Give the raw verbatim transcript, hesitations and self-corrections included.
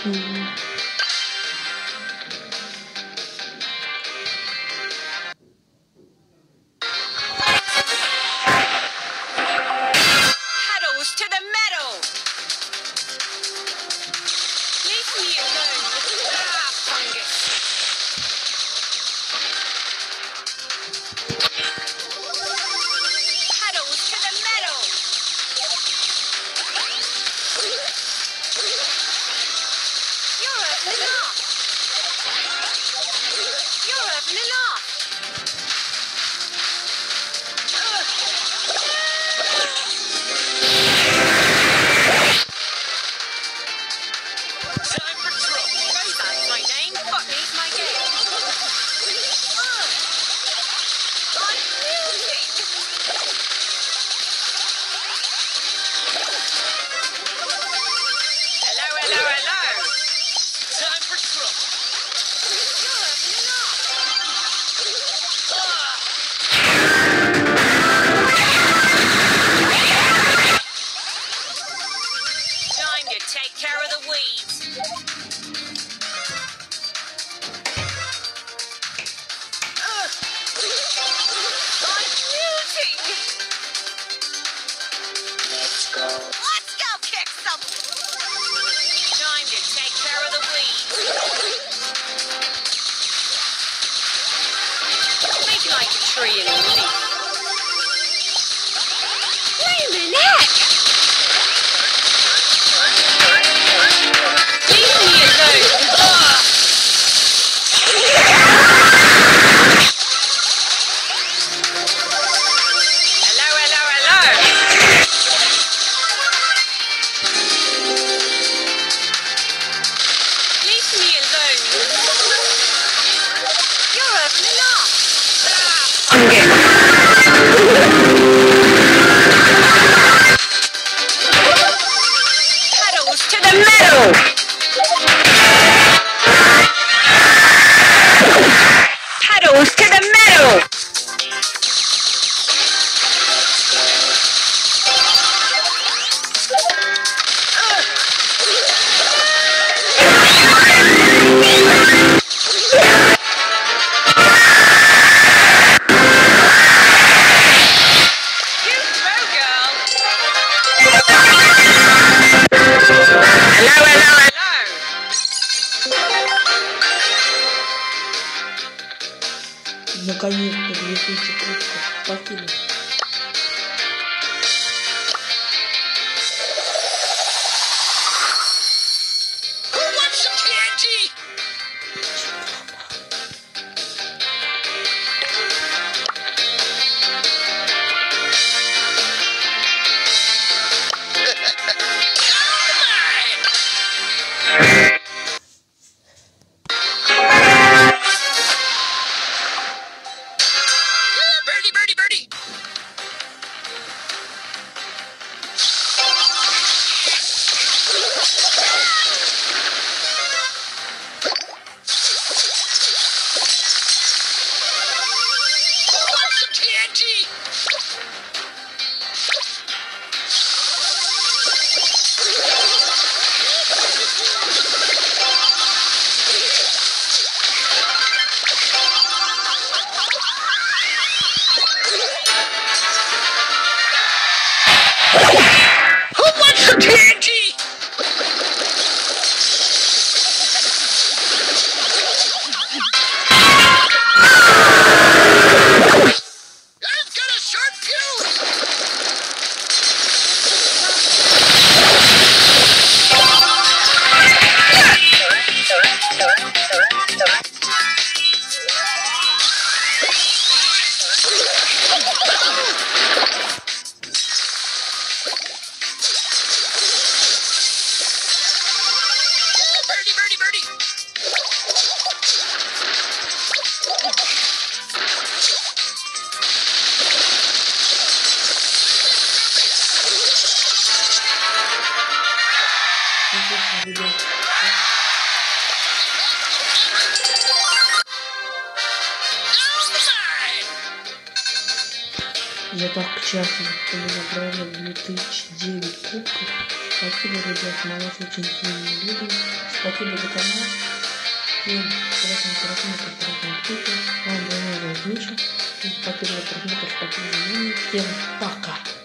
Pedals to the metal. Leave me alone. Ah, fungus. Pedals to the metal. You're hurting enough. You're hurting enough. Time for trouble. Roseanne's my name. Botany's my game. I'm music. Hello, hello, hello. Time for trouble. You're hurting enough. Time to take care of the weeds. Ugh. I'm muting. Let's go. Let's go kick some. Time to take care of the weeds. Make like a tree and a leaf. Wait a minute. Leave me alone. Ugh. Hello, hello, hello. Leave me alone. You're hurting enough. Pedals to the metal. Pedals to the metal. You throw, girl. Hello, hello, hello. Наконец-то две тысячи кубков. Спасибо. Who wants some candy? Birdie, birdie, birdie. Who wants some candy? Who wants some candy? I've got a short fuse. Birdie, birdie, birdie. Я так счастлив, что мы набрали две тысячи девять кубков. Спасибо, ребят, мы вас очень сильно любим. Спасибо за канал. Всем приятного просмотра, приятного подписки. Вам двойной Миша. Спасибо за просмотр, спасибо за внимание. Всем пока.